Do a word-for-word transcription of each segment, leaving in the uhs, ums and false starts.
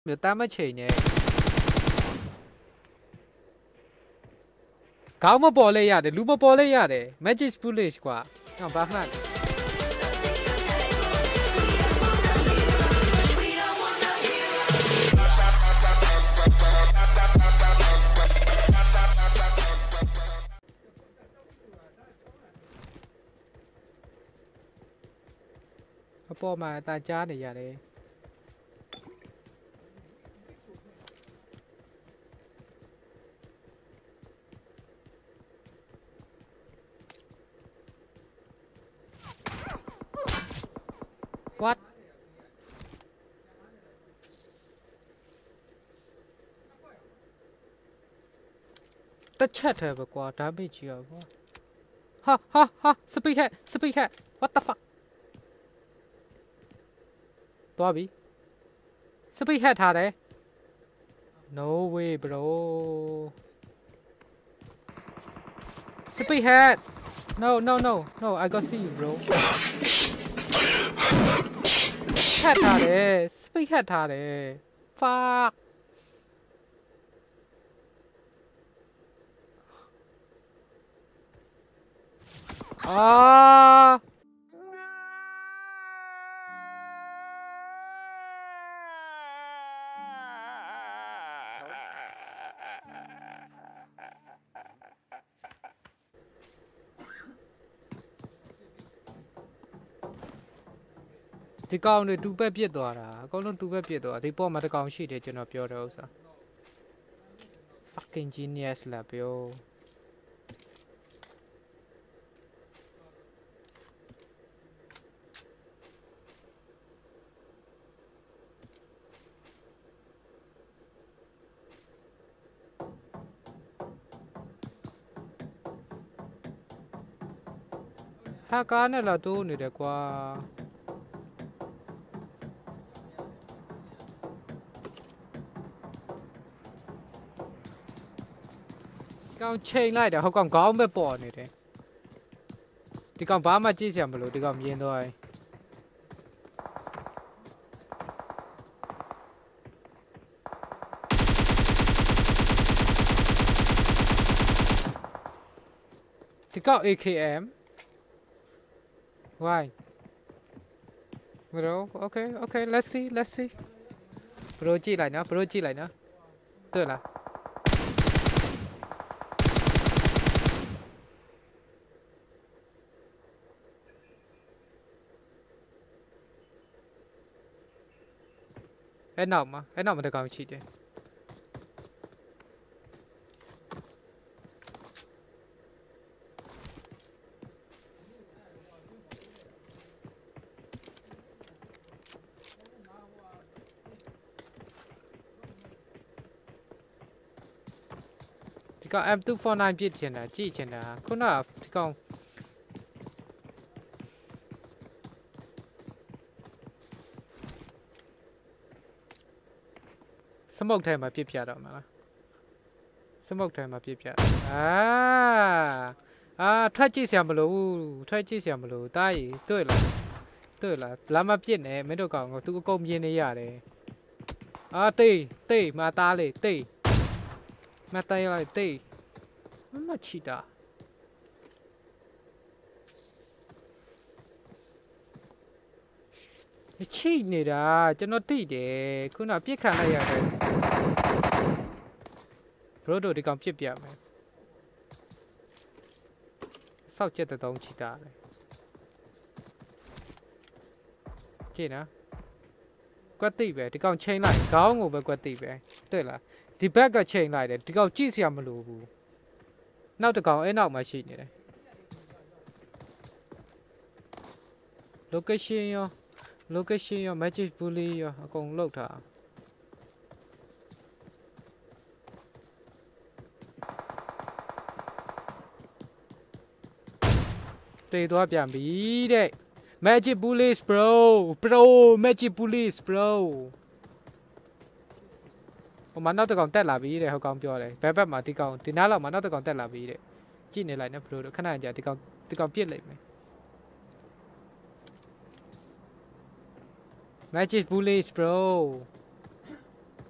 မျိုးတမ်းမချိန်နဲ့ခေါင်းမပေါ်လဲရတယ်လူမပေါ်လဲရတယ် magic bullet ကွာဟောဘာမှအပေါ်မှာအตาကြားနေရတယ် what တက်ချက်တယ်ပဲကွာဒါပေကြီးရောကွာဟာဟာဟာစပီဟက်စပီဟက် what the fuck သွားပြီစပီဟက်ထားတယ် no way bro စပီဟက် no no no no I got see you bro ဟက်ထားတယ်စပီဟက်ထားတယ် fuck အာ ဒီကောင်တွေတူပက်ပြစ်သွားတာအကုန်လုံးတူပက်ပြစ်သွားဒီပေါ်မှာတကောင်ရှိတယ်ကျွန်တော်ပြောတဲ့ဥစ္စာ fucking genius လာပြောဟာကားနဲ့လာတိုးနေတယ်ကွာကောင်ချိန်လိုက်တယ်ဟောကောင်ခေါင်းပဲပေါ်နေတယ်ဒီကောင်ဘာမှကြည့်စရာမလိုဒီကောင်မြင်သွားရင်ဒီကောင် A K M why bro okay okay let's see let's see bro ကြည့်လိုက်နော် bro ကြည့်လိုက်နော်တွေ့လားအဲ့နောက်မှာအဲ့နောက်မှာတကောင်ရှိတယ်ဒီကောင် M two forty-nine ပြစ်ချင်တာကြည့်ချင်တာခုနကဒီကောင်စမုတ်ထဲမှာပြစ်ပြတော့မှာလားစမုတ်ထဲမှာပြစ်ပြအာအာထွက်ကြည့်စရာမလိုဘူးထွက်ကြည့်စရာမလိုတားရီတွေ့လားတွေ့လားလာမပြစ်နဲ့မင်းတို့ကောင်ကသူအကုန်မြင်နေရတယ်အာတေးတေးမသားလေးတေးမသားလေးတေးမမချီတာချိနေတာကျွန်တော်တိတယ်ခုနပြစ်ခံလိုက်ရတယ်ဘရိုတို့ဒီကောင်ပြစ်ပြမယ်စောက်ချက်တဲ့တုံးချီတာလေကြည့်နော်ကွက်တိပဲဒီကောင်ချိန်လိုက်ခေါင်းကိုပဲကွက်တိပဲတွေ့လားဒီဘက်ကချိန်လိုက်တယ်ဒီကောင်ကြည့်စရာမလိုဘူးနောက်တစ်ကောင်အဲ့နောက်မှာရှိနေတယ် location ရောlocation ရော magic bullet ရောအကုန်လောက်ထားတေးသွားပြန်ပြီတဲ့ magic bullets bro bro magic bullets bro ဟိုမှာနောက်တစ်ကောင်တက်လာပြီတဲ့ဟိုကောင်ပြောတယ်ဘက်ဘက်မှာဒီကောင်ဒီနားလောက်မှာနောက်တစ်ကောင်တက်လာပြီတဲ့ကြည့်နေလိုက်နော် bro တို့ခဏကြာဒီကောင်ဒီကောင်ပြစ်လိုက်မယ် magic bullets bro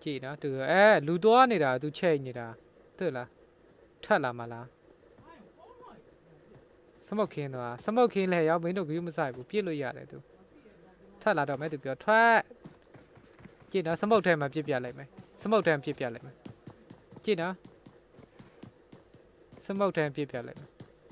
ကြည့်နော်သူအဲလူသွားနေတာသူချိန်နေတာတွေ့လားထွက်လာမလားစမုတ်ခင်းသွားစမုတ်ခင်းလဲရောက်မင်းတို့ဂရုမစိုက်ဘူးပြစ်လို့ရတယ်သူထွက်လာတော့မဲသူပြောထွက်ကြည့်နော်စမုတ်ထဲမှာပြစ်ပြလိုက်မယ်စမုတ်ထဲပြစ်ပြလိုက်မယ်ကြည့်နော်စမုတ်ထဲပြစ်ပြလိုက်မယ်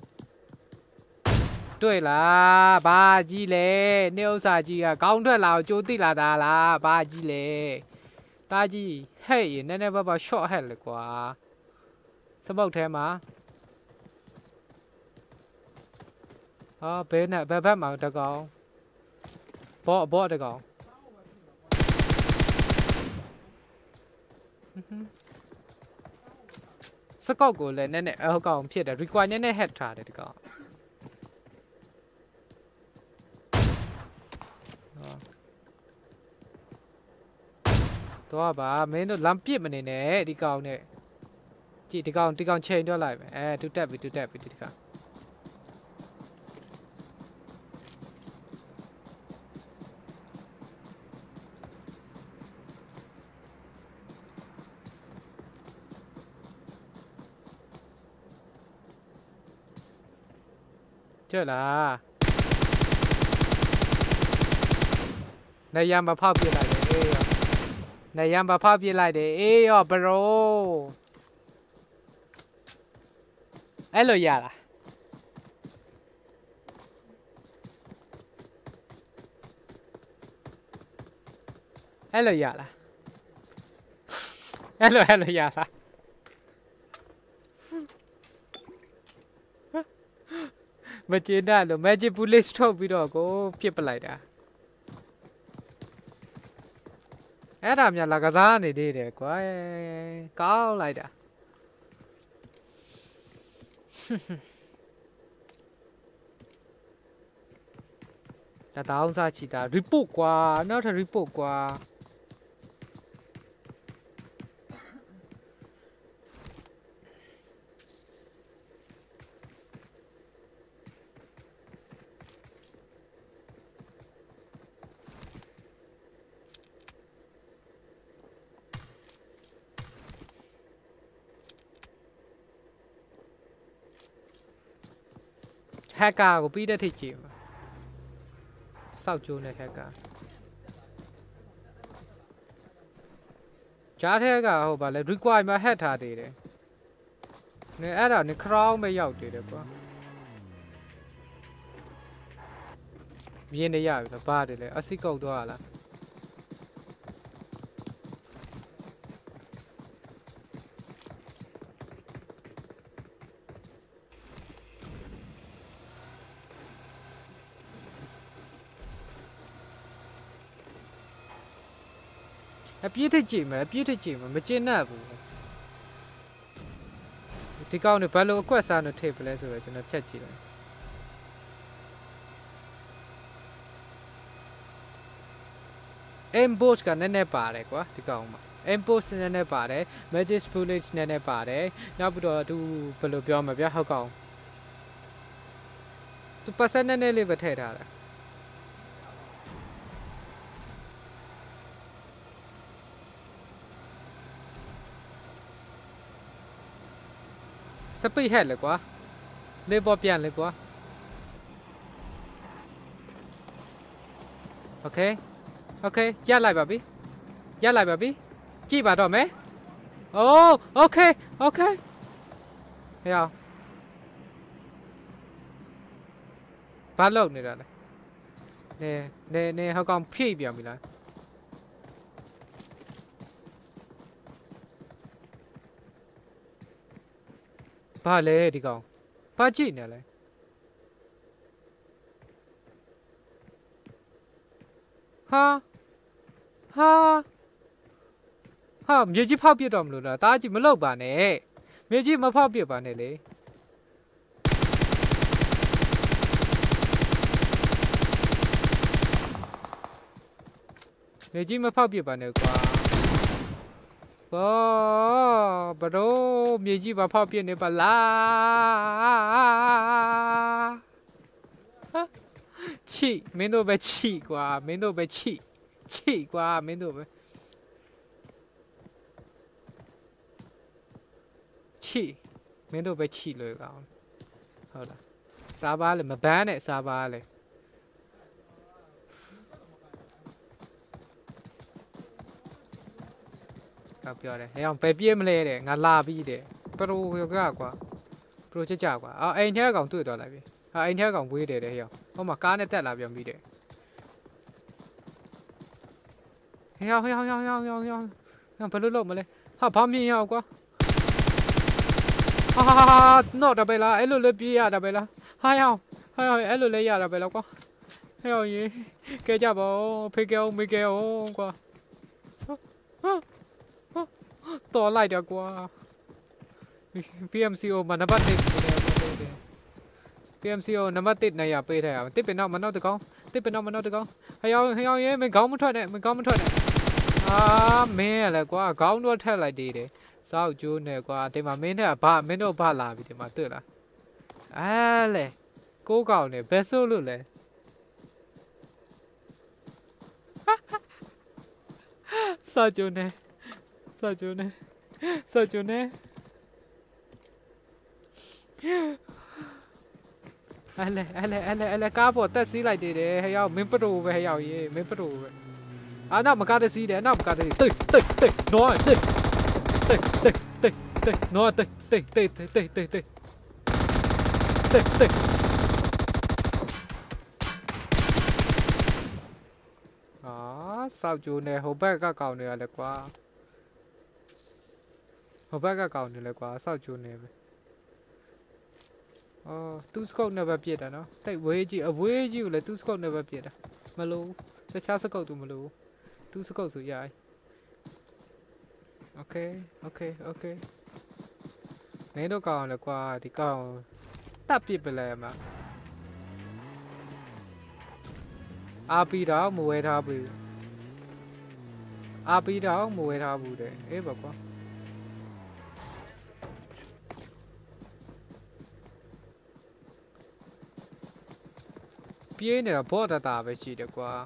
တွေ့လားဘာကြီးလဲနေဥစ္စာကြီးကကောင်းထွက်လာကိုကြိုးသိလာတာလားဘာကြီးလဲတာကြီးဟဲ့နည်းနည်းပါးပါ short ဟဲ့လေကွာစမုတ်ထဲမှာဟာဘဲနဲ့ဘဲဘက်မှာတကောင်ဘော့ဘော့တကောင်စကောက်ကိုလည်းနည်းနည်းအကောင်ဖြစ်တယ် require နည်းနည်း head ထားတယ်တကောင်တော့ပါမင်းတို့လမ်းပြစ်မနေနဲ့ဒီကောင်နဲ့ကြည့်ဒီကောင်ဒီကောင်ချိန်တော့လိုက်မယ်အဲတူတက်ပြီတူတက်ပြီဒီကောင်ကျလားနေရမဖောက်ပြလိုက်တယ်အေးရောနေရမဖောက်ပြလိုက်တယ်အေးရောဘရိုအဲ့လိုရလားအဲ့လိုရလားအဲ့လိုအဲ့လိုရလားမကျေနပ်လို့ magic bullet ထုတ်ပြီးတော့ကိုပြစ်ပလိုက်တာအဲ့ဒါများလာကစားနေသေးတယ်ကွာကောင်းလိုက်တာဒါတောင်းစားချီတာ report ကွာနောက်ထပ် report ကွာဟက်ကာကိုပြီးတဲ့ထိကြည့်မှာစောက်ကျိုးနဲ့ဟက်ကာကြားထဲကဟုတ်ပါလေ require မှာ head ထားသေးတယ်နေအဲ့ဒါနေ crown ပဲရောက်သေးတယ်ကွာမြင်နေရပြီဘာတယ်လဲအစိကုတ်သွားလားအပြည့်ထကြည့်မယ်အပြည့်ထကြည့်မယ်မကျင်납ဘူးဒီကောင်နေဘယ်လိုအကွက်စားနေထိပ်ပလဲဆိုတော့ကျွန်တော်ဖြတ်ကြည့်တယ်emboss ကနည်းနည်းပါတယ်ကွာဒီကောင်မှာ emboss နည်းနည်းပါတယ် magic bullets နည်းနည်းပါတယ်နောက်ပြီးတော့သူဘယ်လိုပြောမလဲဗျာဟုတ်ကောင်သူ percent နည်းနည်းလေးပဲထည့်ထားတာစပိတ်ဟက်လေကွာလေးပေါ်ပြန်လေကွာโอเคโอเคရလိုက်ပါပြီရလိုက်ပါပြီကြည့်ပါတော့မယ်โอ้โอเคโอเคဟဲ့အောင်ဘာလုပ်နေတာလဲနေနေနေဟောက်ကောင်ဖြည့်ပြန်ပြီလားဘာလဲဒီကောင်ဘာကြည့်နေလဲဟာဟာဟာမြေကြီးဖောက်ပြစ်တော့မလို့လားတားကြီးမလောက်ပါနဲ့မြေကြီးမဖောက်ပြစ်ပါနဲ့လေမြေကြီးမဖောက်ပြစ်ပါနဲ့ကွာဘောဘရိုမြေကြီးမဖောက်ပြစ်နေပါလားချီမင်းတို့ပဲချီကွာမင်းတို့ပဲချီချီကွာမင်းတို့ပဲ气မင်းတို့ပဲချိလွယ်ကောင်ဟုတ်လားစားပါလေမဘန်းနဲ့စားပါလေကပြောတယ်ဟဲ့အောင်ပဲပြေးမလဲတဲ့ငါလာပြီးတဲ့ပရိုကကွာပရိုချက်ကြကွာအော်အိမ်ထဲကောင်တွေ့တော့လိုက်ပြီဟာအိမ်ထဲကောင်ဝေးတယ်တဲ့ဟဲ့အောင်ဟိုမှာကားနဲ့တက်လာပြန်ပြီးတဲ့ဟဲ့အောင်ဟဲ့အောင်ဟဲ့အောင်ဟဲ့အောင်ဟဲ့အောင်ဘယ်လိုလုပ်မလဲဟာဘာမြင်ရအောင်ကွာဟာတော့တယ်ပဲလားအဲ့လိုလည်းပြေးရတာပဲလားဟာအောင်ဟာအောင်အဲ့လိုလည်းရတာပဲလားကွာဟဲ့အောင်ရေကဲကြပါဦးဖေးကဲအောင်မေးကဲအောင်ကွာတော်လိုက်တော့ကွာ P M C O မှာနံပါတ်တစ်နေတယ် P M C O နံပါတ်တစ်နေရပေးထားရအောင်တစ်ပင်တော့မနောက်တကောင်တစ်ပင်တော့မနောက်တကောင်ဟဲ့အောင်ဟဲ့အောင်ရေမင်းကောင်းမထွက်နဲ့မင်းကောင်းမထွက်နဲ့အာမင်းရလေကွာခေါင်းတော့ထက်လိုက်သေးတယ်စောက်ကျိုးနဲ့ကွာဒီမှာမင်းနဲ့ဘာမင်းတို့ဘာလာပြီဒီမှာတွေ့လားအဲလေကိုးကောင်နဲ့ဘယ်ဆိုးလို့လဲစောက်ကျိုးနဲ့စောက်ကျိုးနဲ့စောက်ကျိုးနဲ့အဲ့လေအဲ့လေအဲ့လေအဲ့လေကားပေါ်တက်စီးလိုက်သေးတယ်ဟဲ့ရောက်မင်းပရိုပဲဟဲ့ရောက်ရေးမင်းပရိုပဲအာနောက်မကားတစီးတယ်နောက်မကားတစီးတိတ်တိတ်တိတ်နော်တိတ်တိတ်တိတ်တိတ်တိတ်နော်တိတ်တိတ်တိတ်တိတ်တိတ်တိတ်တိတ်တိတ်အာစောက်ကျိုးနေဟိုဘက်ကကောင်းနေရလဲကွာဟိုဘက်ကကောင်းနေလဲကွာစောက်ကျိုးနေပဲအော်သူစကုတ်နဲ့ပဲပြစ်တာနော်တိတ်ဝေးကြီးအဝေးကြီးကိုလည်းသူစကုတ်နဲ့ပဲပြစ်တာမလို့တခြားစကုတ်သူမလို့သူစကုတ်ဆိုရည်โอเคโอเคโอเคမင်းတို့ကောင်းလဲကွာဒီကောင်းတပ်ပစ်ပလဲမှာအာပီတော့မဝဲထားဘူးအာပီတော့မဝဲထားဘူးတဲ့အေးပါကွာပြေးနေတာဘော့တတာပဲရှိတယ်ကွာ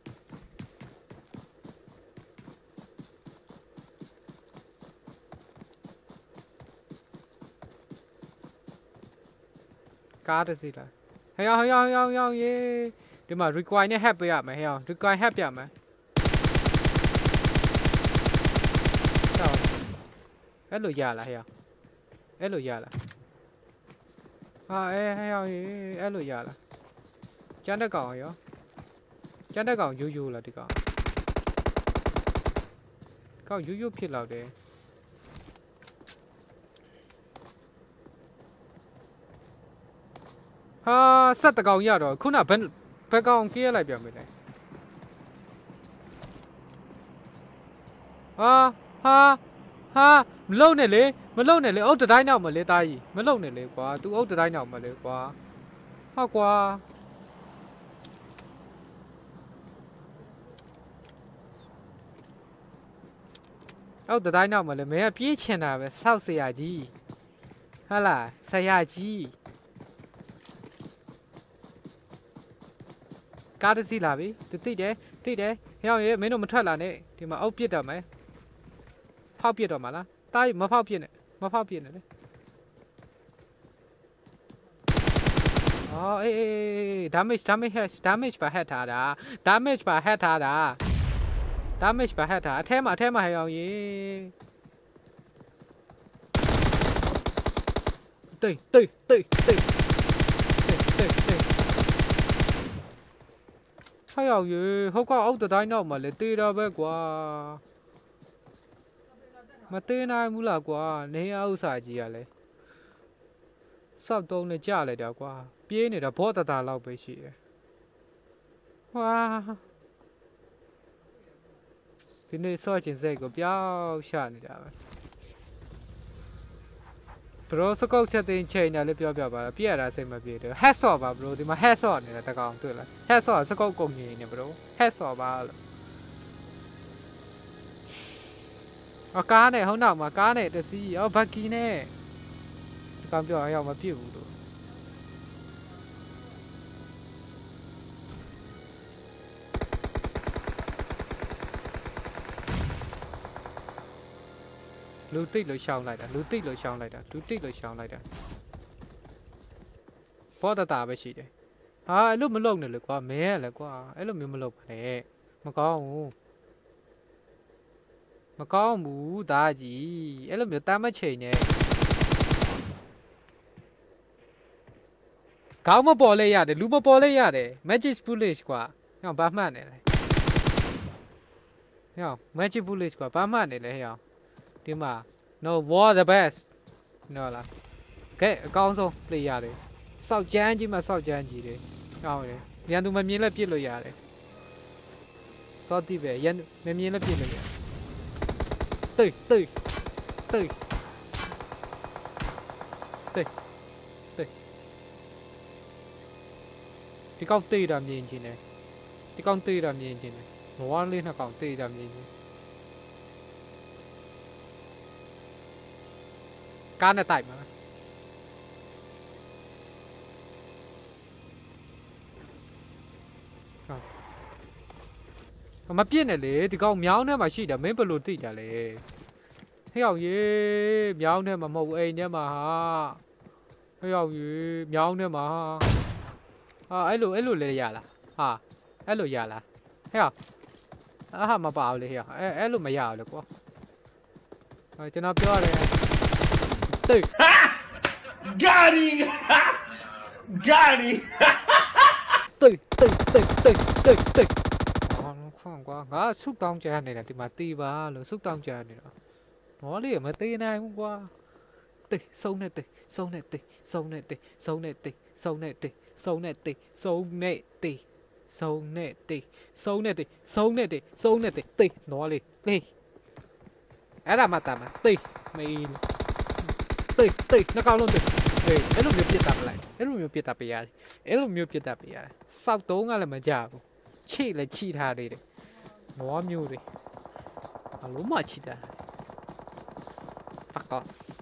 ကားတစ်စီးလားဟဲ့အောင်ဟဲ့အောင်ဟဲ့အောင်ဟဲ့အောင်ရေဒီမှာ require နဲ့ help ပေးရမယ်ဟဲ့အောင် require help ပြမယ်ဟောအဲ့လိုရလားဟဲ့အောင်အဲ့လိုရလားဟာအဲဟဲ့အောင်ရေအဲ့လိုရလားကျန်တဲ့ကောင်ရောကျန်တဲ့ကောင်ယူယူလားဒီကောင်ကောင်ယူယူဖြစ်လောက်တယ်ဟာဆက်တကောင်ရတော့ခုနဘယ်ဘယ်ကောင်ကြေးရလိုက်ပြန်ပြီလဲဟာဟာဟာမလုံနဲ့လေမလုံနဲ့လေအုတ်တတိုင်းနောက်မလဲတာကြီးမလုံနဲ့လေကွာ तू အုတ်တတိုင်းနောက်မလဲကွာဟာကွာအော်တတိုင်းနောက်မလဲမင်းကပြေးချင်တာပဲစောက်ဆရာကြီးဟာလားဆရာကြီးကားတစီးလာပြီတိတိတယ်တိတယ်ဟဲ့အောင်ရေမင်းတို့မထွက်လာနဲ့ဒီမှာအုပ်ပစ်တော့မယ်ဖောက်ပစ်တော့မှာလားတားမဖောက်ပစ်နဲ့မဖောက်ပစ်နဲ့လေအော်အေးအေး damage damage damage ပါဟက်ထားတာ damage ပါဟက်ထားတာ damage ပါဟက်ထားအထဲမှာအထဲမှာဟဲ့အောင်ရေတိတ်တိတ်တိတ်တိတ်တိတ်တိတ်တိတ်ဟဲ့အောင်ရေဟုတ်ကောက်အောက်တတိုင်းတော့မှလေတေးတာပဲကွာမတေးနိုင်ဘူးလားကွာနေဥစ္စာကြီးရလဲစောက်တုံးနဲ့ကြလိုက်တာကွာပြေးနေတာဘောတတာလောက်ပဲရှိတယ်ဝါဒီနေ့စောချင်စိတ်ကိုပြောင်းရှာနေတာပဲဘရိုစကောက်ချက်တင်ချိန်တယ်လည်းပြောပြပါလားပြည့်ရတာစိတ်မပြေတယ် head shot ပါဘရိုဒီမှာ head shot နေတာတကောင်တွေ့လား head shot စကောက်ကုန်နေနေဘရို head shot ပါလို့အကားနဲ့ဟိုနောက်မှာကားနဲ့တစီးအော်ဘက်ကီနဲ့ဒီကောင်ပြောအောင်မပြည့်ဘူးလို့လူတိတ်လို့ရှောင်းလိုက်တာလူတိတ်လို့ရှောင်းလိုက်တာလူတိတ်လို့ရှောင်းလိုက်တာပေါ်တတာပဲရှိတယ်ဟာအဲ့လိုမလုပ်နဲ့လေကွာမင်းရလေကွာအဲ့လိုမျိုးမလုပ်ပါနဲ့မကောင်းဘူးမကောင်းဘူးဒါကြီးအဲ့လိုမျိုးတမ်းမချိန်နဲ့ကောင်းမပေါ်လဲရတယ်လူမပေါ်လဲရတယ် magic bullet ကွာဟောဘာမှတ်နေလဲဟော magic bullet ကွာဘာမှတ်နေလဲဟောဒီမှာ no war the best နော်လားကဲအကောင်းဆုံး player တွေစောက်ကြမ်းကြီးမှစောက်ကြမ်းကြီးတွေဟောတယ်ရန်သူမမြင်လဲပြစ်လို့ရတယ်စောတိပဲရန်မမြင်လဲပြစ်လို့ရတယ်တိတ်တိတ်တိတ်တိတ်တိတ်ဒီကောက်တိတ်တာမြင်ချင်းတယ်ဒီကောက်တိတ်တာမြင်ချင်းတယ်မဝမ်းလေးနှစ်ကောင်တိတ်တာမြင်ချင်းကားနဲ့တိုက်မှာမပြည့်နဲ့လေဒီကောင်မြောင်းထဲမှာရှိတာမင်းဘယ်လိုသိကြလဲဟဲ့ရောက်ရေမြောင်းထဲမှာမဟုတ်ဘူးအိမ်ထဲမှာဟာဟဲ့ရောက်ရေမြောင်းထဲမှာဟာအဲ့လိုအဲ့လိုလေရလားဟာအဲ့လိုရလားဟဲ့ရောက်အာဟာမပါဘူးလေဟဲ့ရောက်အဲ့အဲ့လိုမရဘူးလေကွာကျွန်တော်ပြောရတယ်တိတ် got him got him တိတ်တိတ်တိတ်တိတ်တိတ်တိတ်ခွန်ကွာငါဆုတောင်းကြနေတာဒီမှာတီးပါလို့ဆုတောင်းကြနေတာတော့လေမသေးနိုင်ဘူးကွာတိတ်စုံနဲ့တိတ်စုံနဲ့တိတ်စုံနဲ့တိတ်စုံနဲ့တိတ်စုံနဲ့တိတ်စုံနဲ့တိတ်စုံနဲ့တိတ်စုံနဲ့တိတ်စုံနဲ့တိတ်စုံနဲ့တိတ်စုံနဲ့တိတ်တိတ်တော့လေလေအဲ့ဒါမှတာမှာတိတ်မေးတိတ်တိတ်နှကောင်လုံးတိတ်အေးအဲ့လိုမျိုးပြစ်တာမလိုက်အဲ့လိုမျိုးပြစ်တာပေးရတယ်အဲ့လိုမျိုးပြစ်တာပေးရတယ်စောက်တုံးကလည်းမကြဘူးချိလည်းချိထားသေးတယ်နွားမျိုးတွေအလုံးမချိတာ fuck off